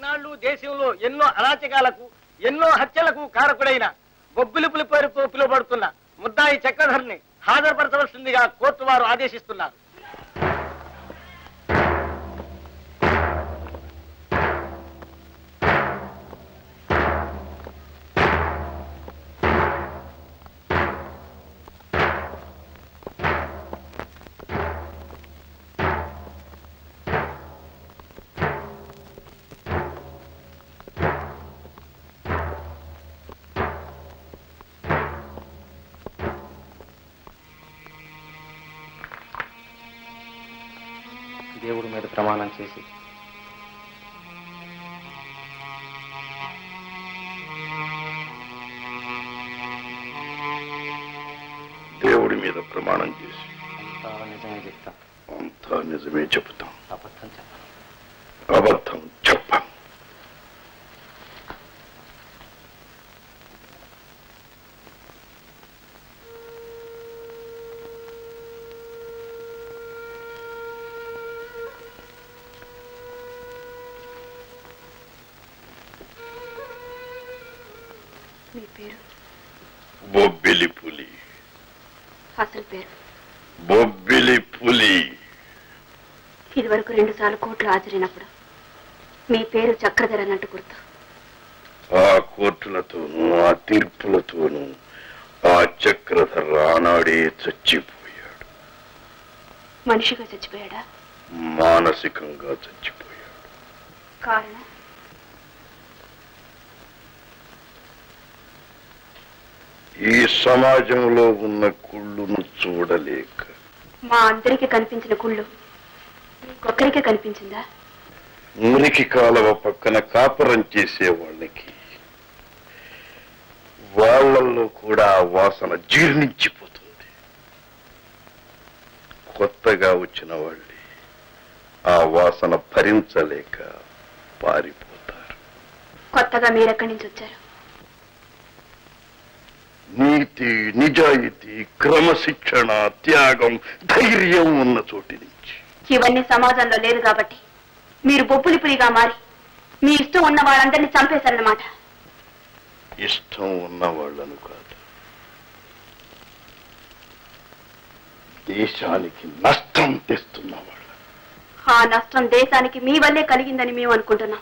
ఇన్నాళ్లు దేశంలో ఎన్నో అరాచకాలకు ఎన్నో హత్యలకు కారకుడైన బొబ్బిలిపులి పేరుతో పిలువబడుతున్న ముద్దాయి చక్రధర్ని హాజరుపరచవలసిందిగా కోర్టు వారు ఆదేశిస్తున్నారు. దేవుడి మీద ప్రమాణం చేసి దేవుడి మీద ప్రమాణం చేసి అంతా నిజమే చెప్తాం. అంతా నిజమే చెప్తాం. అబద్ధం చెప్పం. అబద్ధం చెప్పం. మీ పేరు? బొబ్బిలి పులి. అసలు పేరు? బొబ్బిలి పులి. ఇదివరకు 2 సార్లు కోర్టులో హాజరైనప్పుడు మీ పేరు చక్రధర్ అన్నట్టు గుర్తు. ఆ కోర్టులతోనూ ఆ తీర్పులతోనూ ఆ చక్రధర్ ఆనాడే చచ్చిపోయాడు. మనిషిగా చచ్చిపోయాడా? మానసికంగా చచ్చిపోయాడు. కారణం? ఈ సమాజంలో ఉన్న కుళ్ళును చూడలేక. మా అందరికీ కనిపించిన కుళ్ళు ఒక్కరికే కనిపించిందా? మురికి కాలువ పక్కన కాపురం చేసే వాళ్ళకి వాళ్ళల్లో కూడా ఆ వాసన జీర్ణించిపోతుంది. కొత్తగా వచ్చిన వాళ్ళే ఆ వాసన భరించలేక పారిపోతారు. కొత్తగా మీరెక్కడి నుంచి వచ్చారు? నీతి, నిజాయితీ, క్రమశిక్షణ, త్యాగం, ధైర్యం ఉన్న చోటి నుంచి. ఇవన్నీ సమాజంలో లేదు కాబట్టి మీరు బొబ్బులి పులిగా మారి మీ ఇష్టం ఉన్న వాళ్ళందరినీ చంపేశారన్నమాట. ఇష్టం ఉన్న వాళ్ళను కాదు, దేశానికి నష్టం తెస్తున్న వాళ్ళ. ఆ నష్టం దేశానికి మీ వల్లే కలిగిందని మేము అనుకుంటున్నాం.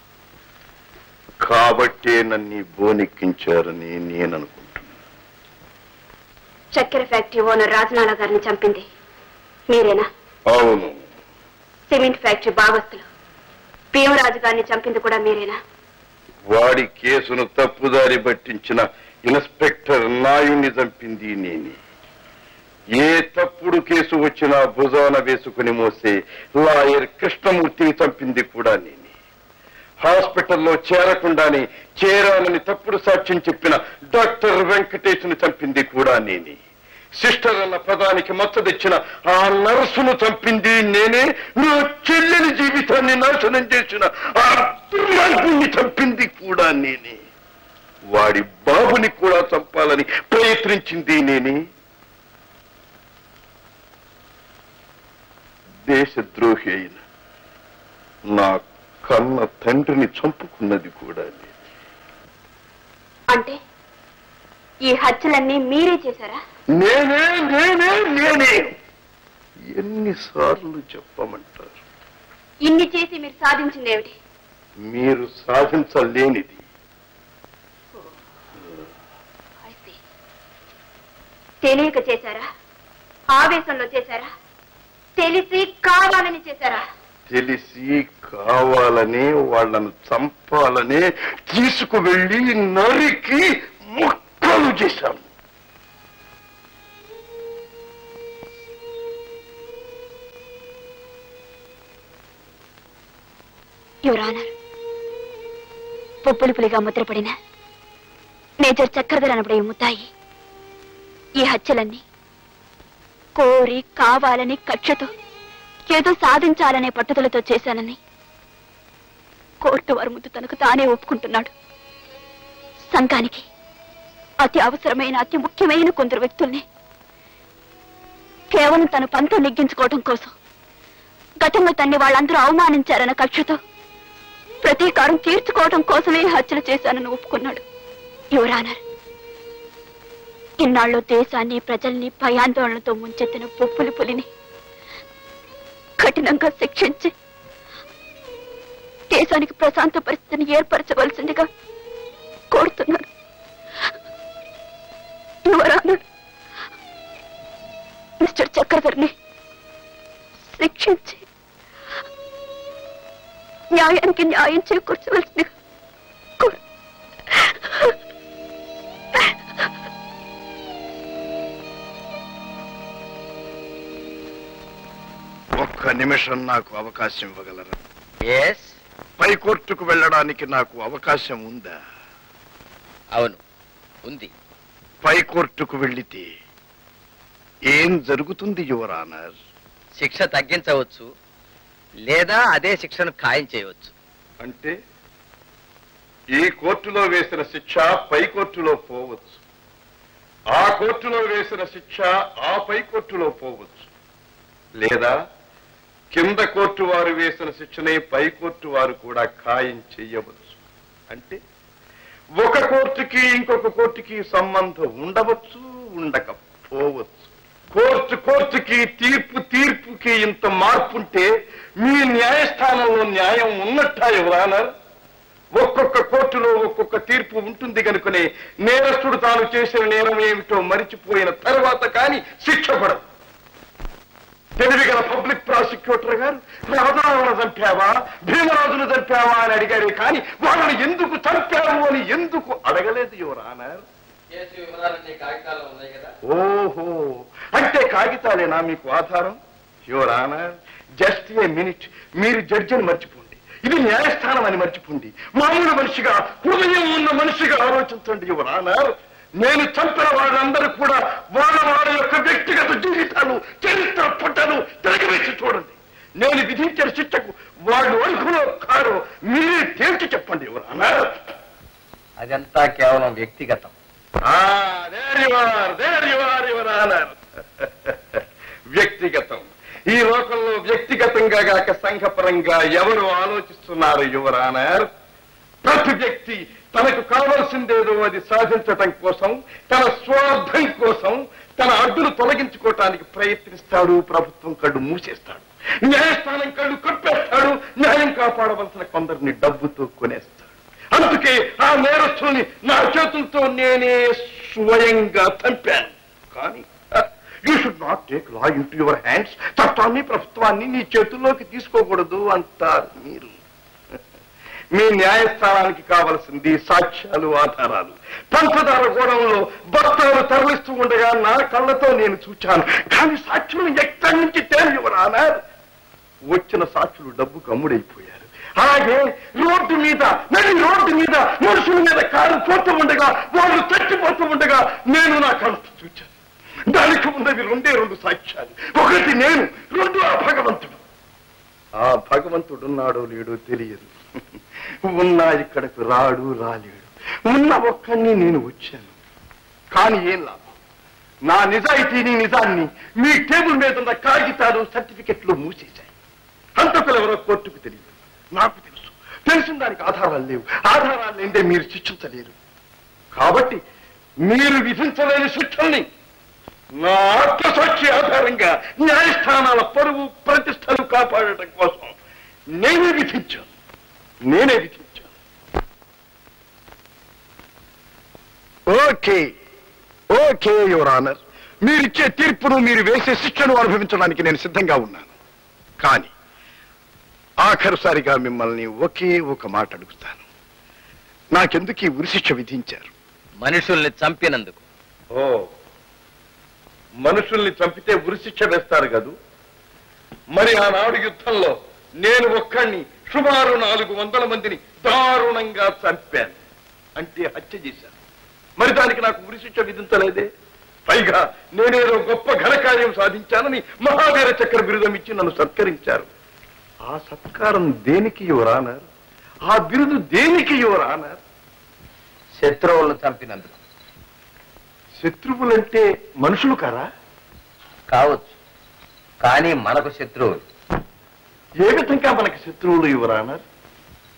కాబట్టే నన్ను బోనెక్కించారని నేను అనుకుంటున్నాను. చక్కెర ఫ్యాక్టరీ ఓనర్ రాజనాల గారిని చంపింది మీరేనా? అవును. సిమెంట్ ఫ్యాక్టరీ భాగస్తులు భీమరాజు గారిని చంపింది కూడా మీరేనా? వాడి కేసును తప్పుదారి పట్టించిన ఇన్స్పెక్టర్ నాయుణ్ణి చంపింది నేనే. ఏ తప్పుడు కేసు వచ్చినా భుజాన వేసుకుని మోసే లాయర్ కృష్ణమూర్తిని చంపింది కూడా నేనే. హాస్పిటల్లో చేరకుండానే చేరాలని తప్పుడు సాక్ష్యం చెప్పిన డాక్టర్ వెంకటేశ్ను చంపింది కూడా నేనే. సిస్టర్ అన్న పదానికి మచ్చ తెచ్చిన ఆ నర్సును చంపింది నేనే. నా చెల్లెలి జీవితాన్ని నాశనం చేసిన ఆ దుర్మార్గుణ్ణి చంపింది కూడా నేనే. వాడి బాబుని కూడా చంపాలని ప్రయత్నించింది నేనే. దేశద్రోహి అయిన నా కన్న తండ్రిని చంపుకున్నది కూడా నేనే. అంటే ఈ హత్యలన్నీ మీరే చేశారా? నేనే నేనే నేనే. ఎన్నిసార్లు చెప్పమంటారు? ఇన్ని చేసి మీరు సాధించింది ఏమిటి? మీరు సాధించలేనిది. తెలియక చేశారా? ఆవేశంలో చేశారా? తెలిసి కావాలని చేశారా? తెలిసి కావాలనే వాళ్ళను చంపాలనే తీసుకువెళ్ళి నరికి ముక్కలు చేశాను. యువర్ ఆనర్, బొబ్బులి పులిగా ముద్రపడిన మేజర్ చక్రధర్ అనబడే ముద్దాయి ఈ హత్యలన్నీ కోరి కావాలని కక్షతో ఏదో సాధించాలనే పట్టుదలతో చేశానని కోర్టు వారి ముందు తనకు తానే ఒప్పుకుంటున్నాడు. సంఘానికి అతి అవసరమైన అతి ముఖ్యమైన కొందరు వ్యక్తుల్ని కేవలం తన పంతం నెగ్గించుకోవడం కోసం గతంలో తన్ని వాళ్ళందరూ అవమానించారన్న కక్షతో ప్రతీకారం తీర్చుకోవడం కోసమే హత్యలు చేశానని ఒప్పుకున్నాడు. యువరానర్, ఇన్నాళ్ళు దేశాన్ని ప్రజల్ని భయాందోళనతో ముంచెత్తిన బొబ్బులి పులిని కఠినంగా శిక్షించి దేశానికి ప్రశాంత పరిస్థితిని ఏర్పరచవలసిందిగా కోరుతున్నాను. యువరానర్, మిస్టర్ చక్రధర్ని శిక్షించి న్యాయానికి న్యాయం చేకూర్చవలసిందిగా ఒక్క నిమిషం నాకు అవకాశం ఇవ్వగలరా? ఎస్, పై కోర్టుకు వెళ్ళడానికి నాకు అవకాశం ఉందా? అవును, ఉంది. పై కోర్టుకు వెళ్లితే ఏం జరుగుతుంది యువర్ ఆనర్? శిక్ష తగ్గించవచ్చు, లేదా అదే శిక్షను ఖాయం చేయవచ్చు. అంటే ఈ కోర్టులో వేసిన శిక్ష పై కోర్టులో పోవచ్చు, ఆ కోర్టులో వేసిన శిక్ష ఆ పై కోర్టులో పోవచ్చు, లేదా కింద కోర్టు వారు వేసిన శిక్షనే పై కోర్టు వారు కూడా ఖాయం చెయ్యవచ్చు. అంటే ఒక కోర్టుకి ఇంకొక కోర్టుకి సంబంధం ఉండవచ్చు, ఉండకపోవచ్చు. కోర్టుకి తీర్పుకి ఇంత మార్పుంటే మీ న్యాయస్థానంలో న్యాయం ఉన్నట్టా యువరానర్? ఒక్కొక్క కోర్టులో ఒక్కొక్క తీర్పు ఉంటుంది కనుకనే నేరస్తుడు తాను చేసిన నేరం ఏమిటో మరిచిపోయిన తర్వాత కానీ శిక్ష పడదు. తెలివిగల పబ్లిక్ ప్రాసిక్యూటర్ గారు రాజాలను చంపావా, భీమరాజును చంపావా అని అడిగారే కానీ వాళ్ళని ఎందుకు చంపావు అని ఎందుకు అడగలేదు యువరానర్? ఓహో, అంటే కాగితాలేనా మీకు ఆధారం? యువరానర్, జస్ట్ ఏ మినిట్, మీరు జడ్జిని మర్చిపోండి, ఇది న్యాయస్థానం అని మర్చిపోండి. మామూలు మనిషిగా, హృదయం ఉన్న మనిషిగా ఆలోచించండి యువరానర్. నేను చంపిన వాళ్ళందరూ కూడా వాళ్ళ యొక్క వ్యక్తిగత జీవితాలు, చరిత్ర పుటలు తిరగవేసి చూడండి. నేను విధించిన శిక్షకు వాళ్ళు అర్హులో కారో మీరే తేల్చి చెప్పండి యువరానర్. అదంతా కేవలం వ్యక్తిగతం. వ్యక్తిగతం. ఈ లోకంలో వ్యక్తిగతంగా గాక సంఘపరంగా ఎవరు ఆలోచిస్తున్నారు యువరానర్? ప్రతి వ్యక్తి తనకు కావలసిందేదో అది సాధించటం కోసం, తన స్వార్థం కోసం తన అడ్డును తొలగించుకోవటానికి ప్రయత్నిస్తాడు. ప్రభుత్వం కళ్ళు మూసేస్తాడు, న్యాయస్థానం కళ్ళు కప్పేస్తాడు, న్యాయం కాపాడవలసిన కొందరిని డబ్బుతో కొనేస్తాడు. అందుకే ఆ నేరస్తుల్ని నా చేతులతో నేనే స్వయంగా చంపాను. కానీ you should not take law into your hands. చట్టాన్ని, ప్రభుత్వాన్ని నీ చేతుల్లోకి తీసుకోకూడదు అంటారు మీరు. మీ న్యాయస్థానానికి కావలసింది సాక్ష్యాలు, ఆధారాలు. పంచదార గోడంలో బస్తాలు తరలిస్తూ ఉండగా నా కళ్ళతో నేను చూచాను, కానీ సాక్షులు ఎక్కడి నుంచి తేలివరానారు? వచ్చిన సాక్షులు డబ్బుకు అమ్ముడైపోయారు. అలాగే రోడ్డు మీద, నడి రోడ్డు మీద మనుషుల మీద కారు పోతూ ఉండగా, వాళ్ళు చచ్చిపోతూ ఉండగా నేను నా కళ్ళతో చూచాను. దానికి ఉన్నది రెండే రెండు సాక్ష్యాలు. ఒకటి నేను, రెండు ఆ భగవంతుడు. ఆ భగవంతుడున్నాడో లేడో తెలియదు. ఉన్నా ఇక్కడకు రాడు, రాలేడు. ఉన్న ఒక్కడిని నేను వచ్చాను. కానీ ఏం లాభం? నా నిజాయితీని, నిజాన్ని మీ టేబుల్ మీద ఉన్న కాగితాలు, సర్టిఫికెట్లు మూసేశాయి. హంతకులు ఎవరో కోర్టుకు తెలియదు, నాకు తెలుసు. తెలిసిన దానికి ఆధారాలు లేవు. ఆధారాలు లేదే మీరు శిక్షించలేరు. కాబట్టి మీరు విధించలేని శిక్షల్ని నా ఆత్మసాక్షి ఆధారంగా న్యాయస్థానాల పరువు, ప్రతిష్టలు కాపాడటం కోసం నేనే విధించాను. ఓకే, ఓకే యువర్ ఆనర్, మీరిచ్చే తీర్పును, మీరు వేసే శిక్షను అనుభవించడానికి నేను సిద్ధంగా ఉన్నాను. కానీ ఆఖరుసారిగా మిమ్మల్ని ఒకే ఒక మాట అడుగుతాను. నాకెందుకు ఈ ఉరిశిక్ష విధించారు? మనుషుల్ని చంపినందుకు. ఓ, మనుషుల్ని చంపితే ఉరిశిక్ష వేస్తారు కదూ. మరి ఆనాడు యుద్ధంలో నేను ఒక్కడిని సుమారు 400 మందిని దారుణంగా చంపాను. అంటే హత్య చేశాను. మరి దానికి నాకు ఉరిశిక్ష విధించలేదే. పైగా నేనేదో గొప్ప ఘనకార్యం సాధించానని మహావీర చక్ర బిరుదం ఇచ్చి నన్ను సత్కరించారు. ఆ సత్కారం దేనికి యువర్ ఆనర్? ఆ బిరుదు దేనికి యువర్ ఆనర్? శత్రువులను చంపినందుకు. శత్రువులంటే మనుషులు కారా? కావచ్చు, కానీ మనకు శత్రువులు. ఏ విధంగా మనకి శత్రువులు యువర్ ఆనర్?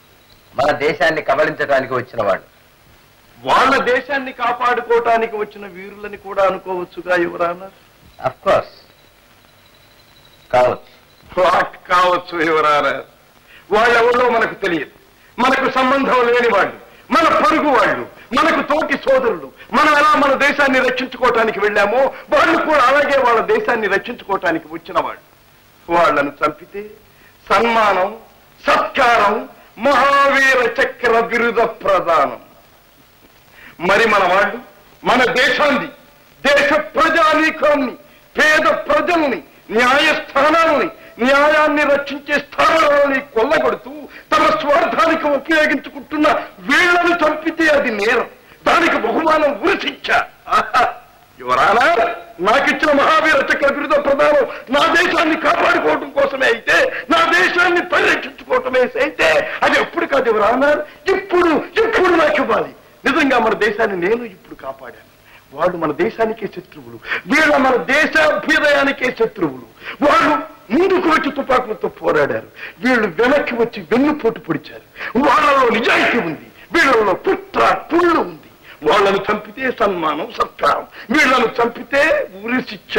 మన దేశాన్ని కబళించడానికి వచ్చిన వాళ్ళు. వాళ్ళ దేశాన్ని కాపాడుకోవటానికి వచ్చిన వీరులని కూడా అనుకోవచ్చుగా యువరానర్. అఫ్ కోర్స్ కావచ్చు. కావచ్చు యువరానర్. వాళ్ళెవరో మనకు తెలియదు. మనకు సంబంధం లేని వాళ్ళు, మన పొరుగు వాళ్ళు, మనకు తోటి సోదరులు. మనం ఎలా మన దేశాన్ని రక్షించుకోవటానికి వెళ్ళామో వాళ్ళు కూడా అలాగే వాళ్ళ దేశాన్ని రక్షించుకోవటానికి వచ్చిన వాళ్ళు. వాళ్లను చంపితే సన్మానం, సత్కారం, మహావీర చక్ర బిరుద ప్రదానం. మరి మన వాళ్ళు మన దేశాన్ని, దేశ ప్రజానీకాన్ని, పేద ప్రజల్ని, న్యాయస్థానాలని, న్యాయాన్ని రక్షించే స్థానాలని కొల్లగొడుతూ తమ స్వార్థానికి ఉపయోగించుకుంటున్న వీళ్లను చంపితే అది నేరం. దానికి బహుమానం ఉరిశిక్ష. యువరానా, నాకిచ్చిన మహావీర చక్ర బిరుద ప్రదానం నా దేశాన్ని కాపాడుకోవటం కోసమే అయితే, నా దేశాన్ని పరిరక్షించుకోవటమే అయితే అది ఎప్పుడు కాదు యువరానా, ఇప్పుడు ఇప్పుడు నాకు ఇవ్వాలి. నిజంగా మన దేశాన్ని నేను ఇప్పుడు కాపాడాను. వాళ్ళు మన దేశానికే శత్రువులు, వీళ్ళ మన దేశాభ్యుదయానికే శత్రువులు. వాళ్ళు ముందుకు వచ్చి తుపాకులతో పోరాడారు, వీళ్ళు వెనక్కి వచ్చి వెన్నుపోటు పొడిచారు. వాళ్ళలో నిజాయితీ ఉంది, వీళ్ళలో పుట్ర పుళ్ళు ఉంది. వాళ్ళను చంపితే సన్మానం, సత్కారం, వీళ్ళను చంపితే ఉరి శిక్ష.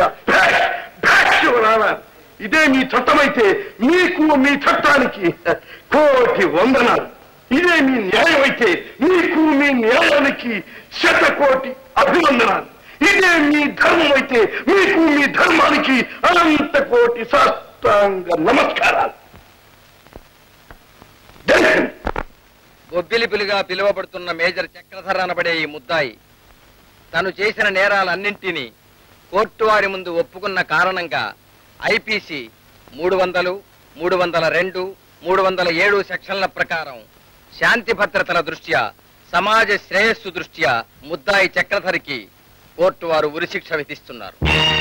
ఇదే మీ చట్టమైతే మీకు, మీ చట్టానికి కోటి వందనాలు. ఇదే మీ న్యాయం అయితే మీకు, మీ న్యాయానికి శతకోటి అభివందనాలు. ఇదే మీ ధర్మం అయితే మీకు, మీ ధర్మానికి అనంత కోటి సాష్టాంగ నమస్కారాలు. బొబ్బిలిపులిగా పిలువబడుతున్న మేజర్ చక్రధర అనబడే ఈ ముద్దాయి తను చేసిన నేరాలన్నింటినీ కోర్టు వారి ముందు ఒప్పుకున్న కారణంగా ఐపీసీ 300, 302, 307 సెక్షన్ల ప్రకారం శాంతి భద్రతల దృష్ట్యా, సమాజ శ్రేయస్సు దృష్ట్యా ముద్దాయి చక్రధరికి కోర్టు వారు ఉరిశిక్ష విధిస్తున్నారు.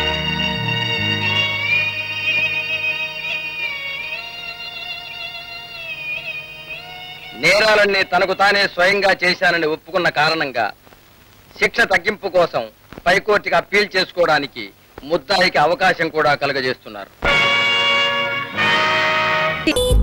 నేరాలన్నీ తనకు తానే స్వయంగా చేశానని ఒప్పుకున్న కారణంగా శిక్ష తగ్గింపు కోసం పైకోర్టుకి అప్పీల్ చేసుకోవడానికి ముద్దాయికి అవకాశం కూడా కలుగజేస్తున్నారు.